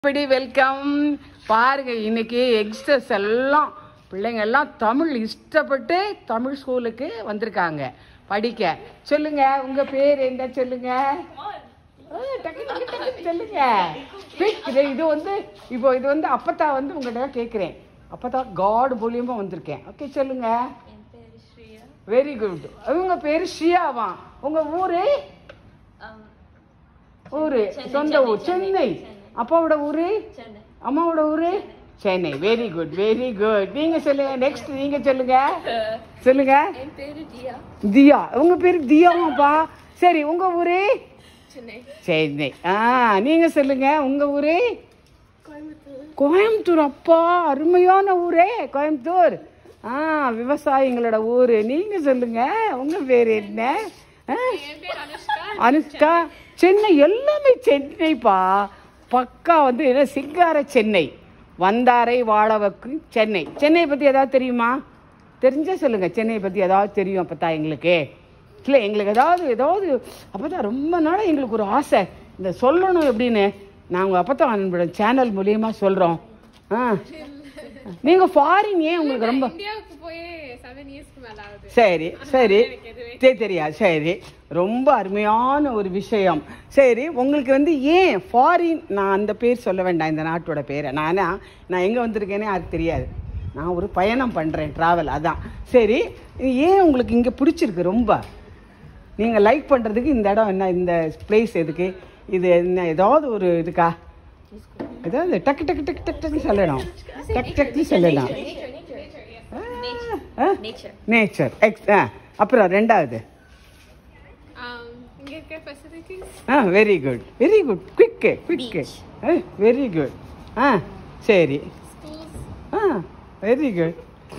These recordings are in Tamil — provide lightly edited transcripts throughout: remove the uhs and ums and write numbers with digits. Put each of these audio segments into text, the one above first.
வெல்கம் பாருங்க. இன்னைக்கு யங்ஸ்டர்ஸ் எல்லாம் பிள்ளைங்க எல்லாம் தமிழ் இஷ்டப்பட்டு தமிழ் ஸ்கூலுக்கு வந்திருக்காங்க படிக்க. சொல்லுங்க, உங்க பேர் என்ன சொல்லுங்க? சொல்லுங்க. இது வந்து இது வந்து அப்பத்தா வந்து உங்கள்கிட்ட கேட்குறேன். அப்பத்தா காட் மூலியமா வந்திருக்கேன். ஓகே, சொல்லுங்க. Very good. உங்க பேரு ஷியாவா? உங்க ஊரு? சொந்த ஊர் சென்னை. அப்பாவோட ஊரு? அம்மாவோட ஊரு? Chennai. Very good, very good. நீங்க சொல்லுங்க. நெக்ஸ்ட் நீங்க சொல்லுங்க. சொல்லுங்க. தியா. உங்க பேரு தியாவாப்பா? சரி, உங்க ஊரு? சென்னை. நீங்க சொல்லுங்க. உங்க ஊரு? கோயம்புத்தூர். அப்பா, அருமையான ஊரே கோயம்புத்தூர். விவசாயிங்களோட ஊரு. நீங்க சொல்லுங்க. உங்க பேரு என்ன? அனுஷ்கா. சென்னை. எல்லாமே சென்னைப்பா. பக்கா வந்து என்ன, சிங்கார சென்னை, வந்தாரை வாழ வைக்கும் சென்னை. சென்னையை பற்றி ஏதாவது தெரியுமா? தெரிஞ்சா சொல்லுங்க. சென்னையை பற்றி ஏதாவது தெரியும் அப்போ தான் எங்களுக்கு? இல்லை, எங்களுக்கு ஏதாவது அப்போ தான் ரொம்ப நாளாக எங்களுக்கு ஒரு ஆசை இந்த சொல்லணும் எப்படின்னு. நாங்கள் அப்போ தான் நம்மளோட சேனல் மூலியமாக சொல்கிறோம். நீங்கள் ஃபாரின் ஏன் உங்களுக்கு ரொம்ப சரி சரி தெரியாது. சரி, ரொம்ப அருமையான ஒரு விஷயம். சரி, உங்களுக்கு வந்து ஏன் ஃபாரின், நான் அந்த பேர் சொல்ல வேண்டாம், இந்த நாட்டோட பேரை. நான் எங்கே வந்திருக்கேனே யாருக்கு தெரியாது. நான் ஒரு பயணம் பண்ணுறேன், ட்ராவல். அதான். சரி, ஏன் உங்களுக்கு இங்கே பிடிச்சிருக்கு ரொம்ப? நீங்கள் லைக் பண்ணுறதுக்கு இந்த இடம் என்ன, இந்த பிளேஸ் எதுக்கு? இது என்ன, ஏதாவது ஒரு இருக்கா? ஏதாவது டக்கு டக்கு டக்கு டக்கு டக்கு சொல்லணும். டக்கு டக்கு சொல்லலாம். நேச்சர். அப்புறம் ரெண்டாவது? Very good, very good. Quick. Very good. சரி. Very good.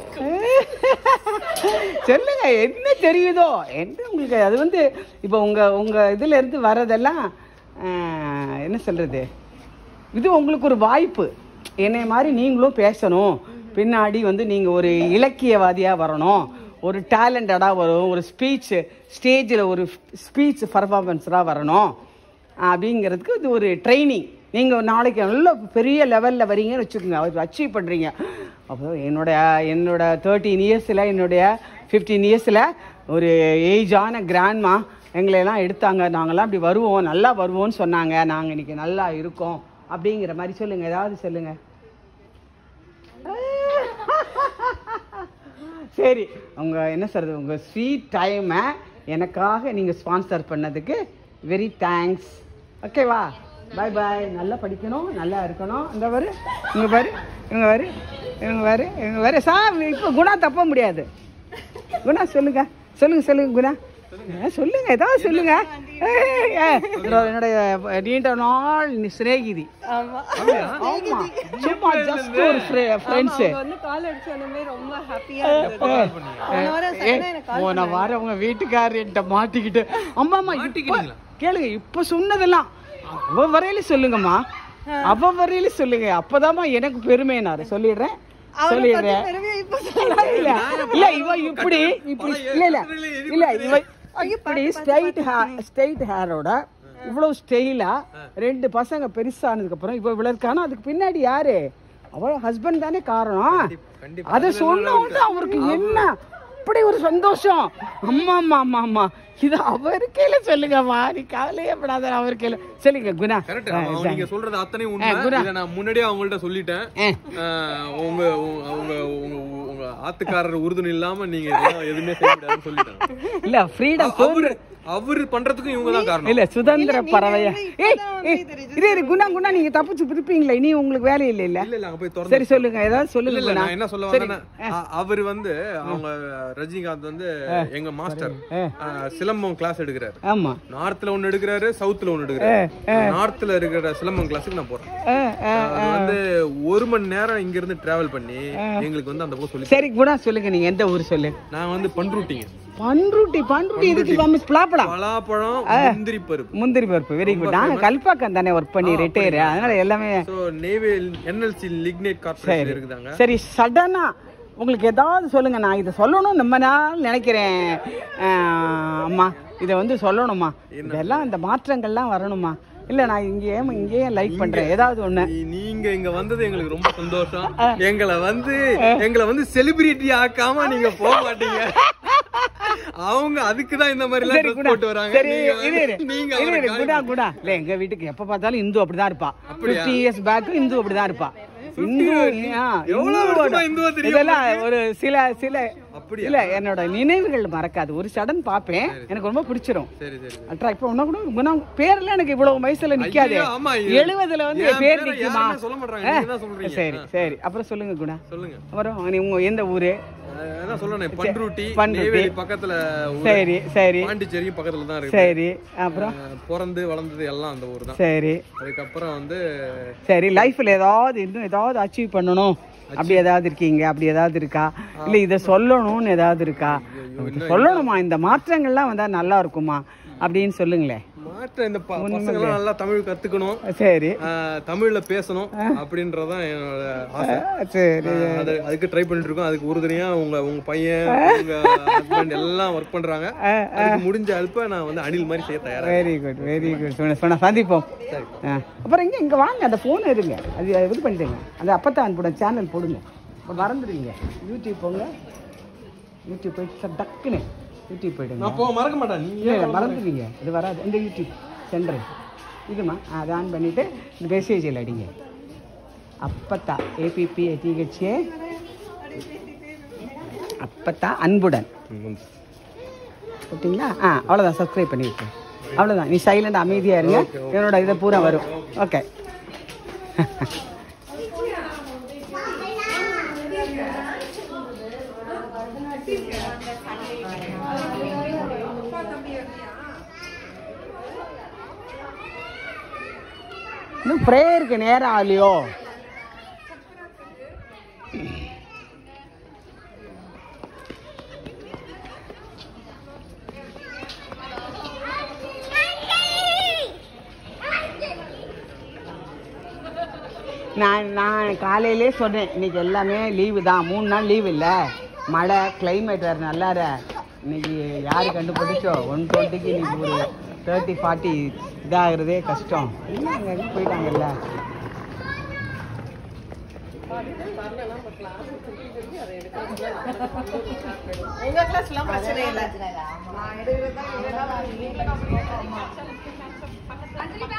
சொல்லுங்க, என்ன தெரியுதோ என்ன உங்களுக்கு. அது வந்து இப்போ உங்கள் இதில் இருந்து வர்றதெல்லாம் என்ன சொல்கிறது, இது உங்களுக்கு ஒரு வாய்ப்பு. என்னை மாதிரி நீங்களும் பேசணும். பின்னாடி வந்து நீங்கள் ஒரு இலக்கியவாதியாக வரணும், ஒரு டேலண்டடாக வரும், ஒரு ஸ்டேஜில் ஒரு ஸ்பீச் பர்ஃபார்மன்ஸராக வரணும் அப்படிங்கிறதுக்கு இது ஒரு ட்ரைனிங். நீங்கள் நாளைக்கு நல்ல பெரிய லெவலில் வரீங்கன்னு வச்சுக்கோங்க, அது அச்சீவ் பண்ணுறீங்க. அப்போ என்னோட 13 இயர்ஸில், என்னுடைய 15 இயர்ஸில் ஒரு ஏஜான கிராண்ட்மா எங்களையெல்லாம் எடுத்தாங்க. நாங்கள்லாம் அப்படி வருவோம், நல்லா வருவோம்னு சொன்னாங்க. நாங்கள் இன்றைக்கி நல்லா இருக்கோம் அப்படிங்கிற மாதிரி சொல்லுங்கள். ஏதாவது சொல்லுங்கள். சரி, உங்கள் என்ன சொல்கிறது, உங்கள் ஸ்வீட் டைமை எனக்காக நீங்கள் ஸ்பான்சர் பண்ணதுக்கு வெரி தேங்க்ஸ். ஓகேவா? பாய் பாய். நல்லா படிக்கணும், நல்லா இருக்கணும். இந்த பாரு, இங்கே பாரு, இவங்க வேறு சார். இப்போ குணா தப்ப முடியாது. குணா சொல்லுங்க. குணா சொல்லுங்க, ஏதாவது சொல்லுங்க. என்னுடைய நீண்ட நாள் சிநேகிதி. சும்மா ஜஸ்ட் ஒரு ஃப்ரெண்ட்ஸு. போன வாரம் அவங்க வீட்டுக்காரர் என்கிட்ட மாட்டிக்கிட்டு, அம்மா கேளுங்க, இப்போ சொன்னதெல்லாம் அவ வரையில சொல்லுங்கம்மா, அவ வரையில சொல்லுங்க. அப்பதாம்மா எனக்கு பெருமை. நான் சொல்லிடுறேன். இல்ல இவ இப்படி இல்ல இவ இப்படி ஸ்ட்ரைட் ஹேரோட இவ்வளவு ஸ்டைலா 2 பசங்க பெருசானதுக்கு அப்புறம் இவ விளக்கான. அதுக்கு பின்னாடி யாரு? அவ ஹஸ்பண்ட் தானே காரணம். அதை சொன்ன அவருக்கு என்ன அப்படி ஒரு சந்தோஷம். அம்மா இது அவருக்கையில சொல்லுங்கம்மா, நீ கவலையே படாத. அவருக்கையில சொல்லுங்க. குணா, நீங்க சொல்றது அத்தனை உண்மை. இதை நான் முன்னாடியே அவங்கள்ட்ட சொல்லிட்டேன். உங்க ஆத்துக்காரர் உறுதுணை இல்லாம நீங்க எதுவுமே செய்ய முடியாதுன்னு சொல்லிட்டேன். இல்ல ஃப்ரீடம் அவரு பண்றதுக்கும் இவங்க தான் காரணம். இல்ல சுதந்திர பறவையா? குணா நீங்க தப்பிச்சு பிடிப்பீங்களா? இனி உங்களுக்கு வேலை இல்ல. இல்ல அங்க போய் சரி சொல்லுங்க, ஏதாவது சொல்லுங்க. நான் என்ன சொல்ல வந்தேன்னா, அவரு வந்து அவங்க ரஜினிகாந்த் வந்து எங்க மாஸ்டர் சிலம்பம் கிளாஸ் எடுக்கிறாரு. ஆமா, நார்த்ல ஒன்னு எடுக்கிறாரு, சவுத்ல ஒன்னு எடுக்கிறாரு. நார்த்ல இருக்கிற சிலம்பம் கிளாஸுக்கு நான் போறேன். அது வந்து 1 மணி நேரம் இங்க இருந்து டிராவல் பண்ணி எங்களுக்கு வந்து அந்த பக்கம் சொல்லி. சரி குணா சொல்லுங்க, நீங்க எந்த ஊர் சொல்லு? நான் வந்து பண்ருட்டிங்க. பண்ருட்டி இதுக்கு பலாப்பழம், முந்திரி பருப்பு. வெரி குட். நான் கல்பாக்கம் தானே ஒர்க் பண்ணி ரிட்டையர், அதனால எல்லாமே. NLC லிக்னைட் கார்ப்பரேஷன் இருக்குதாங்க. சரி, சடனா உங்களுக்கு ஏதாவது சொல்லுங்க. நான் இதை சொல்லணும் நம்ம நாள் நினைக்கிறேன். அம்மா இதை வந்து சொல்லணுமா, இதெல்லாம் இந்த மாற்றங்கள்லாம் வரணுமா. இல்ல நான் இங்கேயே லைக் பண்றேன் ஏதாவது ஒண்ணு. நீங்க இங்க வந்தது எங்களுக்கு ரொம்ப சந்தோஷம். எங்களை வந்து செலிபிரிட்டி ஆக்காம நீங்க போக மாட்டீங்க. அவங்க அதுக்குதான் இந்த மாதிரி எல்லாம் போட்டு வராங்க. இல்ல எங்க வீட்டுக்கு எப்ப பார்த்தாலும் இந்து அப்படிதான் இருப்பா. 50 years பேக் இந்து அப்படிதான் இருப்பா. இதெல்லாம் ஒரு சில இல்ல என்னோட நினைவுகள் மறக்காது. ஒரு சடன் பாப்பேன், எனக்கு ரொம்ப பிடிச்சிரும். இப்ப ஒன்னும் கூட பேர்ல எனக்கு இவ்வளவு வயசுல நிக்காது. 70ல வந்து பேர் நிக்குமா? சரி சரி, அப்புறம் சொல்லுங்க குணா. சொல்லுங்க. அப்புறம் உங்க எந்த ஊரு? பக்கத்துல. சரி சரி. பாண்டிச்சேரி பக்கத்துல தான் இருக்கு. சரி. அப்புறம் பிறந்து வளர்ந்தது எல்லாம் அந்த ஊர் தான். சரி. அதுக்கப்புறம் வந்து சரி லைஃப்ல இன்னும் ஏதாவது அச்சீவ் பண்ணணும் அப்படி ஏதாவது இருக்கீங்க? அப்படி ஏதாவது இருக்கா? இல்ல இத சொல்லணும்னு ஏதாவது இருக்கா? சொல்லணுமா? இந்த மாற்றங்கள்லாம் வந்தா நல்லா இருக்குமா அப்படின்னு சொல்லுங்களேன். மாற்றம் இந்த பசங்க எல்லாம் நல்லா தமிழ் கத்துக்கணும். சரி. தமிழ்ல பேசணும் அப்படின்றதான் என்னோட ஆசை. சரி. அதுக்கு ட்ரை பண்ணிட்டு இருக்கோம். அதுக்கு உறுதுணையா உங்க பையன் உங்க ஹஸ்பண்ட் எல்லாம் ஒர்க் பண்றாங்க. அதுக்கு முடிஞ்ச அல்ப நான் வந்து அணில் மாதிரி செய்ய தயாரா. Very good very good. சொன்ன சந்திப்போம். அப்புறம் இங்க வாங்க, அந்த போன் இருங்க, அது இது பண்ணிடுங்க. அந்த அப்பத்தான் அன்புடன் சேனல் போடுங்க. மறந்துடுவீங்க. யூடியூப் போங்க. யூடியூப் போயிட்டு டக்குன்னு யூடியூப் போயிடுங்க. நான் மறக்க மாட்டேன். நீங்க மறந்துடுவீங்க. இது வராது. இந்த யூடியூப் சென்டர் இதுமா அதை ஆன் பண்ணிட்டு இந்த மெசேஜில் அடிங்க. அப்பத்தா APPATHA அப்பத்தா அன்புடன் ஓகேங்களா? அவ்வளோதான். சப்ஸ்கிரைப் பண்ணிவிட்டேன். அவ்வளோதான். நீ சைலண்ட் அமைதியாக இருங்க. என்னோட இதை பூரா வரும். ஓகே. இன்னும் ப்ரேயருக்கு நேரம் ஆகலையோ? நான் காலையிலே சொன்னேன், இன்னைக்கு எல்லாமே லீவு தான். 3 நாள் லீவு இல்லை, மழை, கிளைமேட் வேறு நல்லா. இன்னைக்கு யாரு கண்டுபிடிச்சோ 120க்கு இன்னைக்கு ஒரு 30-40 இதாகிறதே கஷ்டம். அங்கே போயிட்டாங்கல்ல. உங்க கிளாஸ்லாம் பிரச்சனை இல்லை.